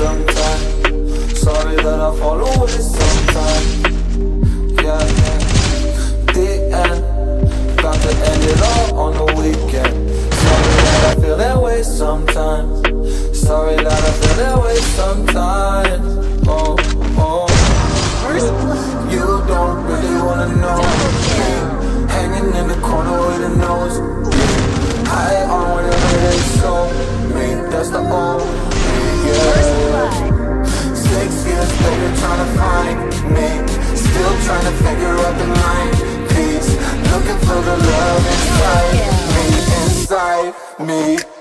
sometimes. Sorry that I fall away sometimes. Yeah, yeah. The end, got to end it all on the weekend. Sorry that I feel that way sometimes. Sorry that I feel that way sometimes. Oh, oh. You don't really wanna know me, hanging in the corner with a nose. High on whatever they show me, that's the old me, yeah. 6 years later trying to find me, still trying to figure out the mind piece, looking for the love inside me, inside me.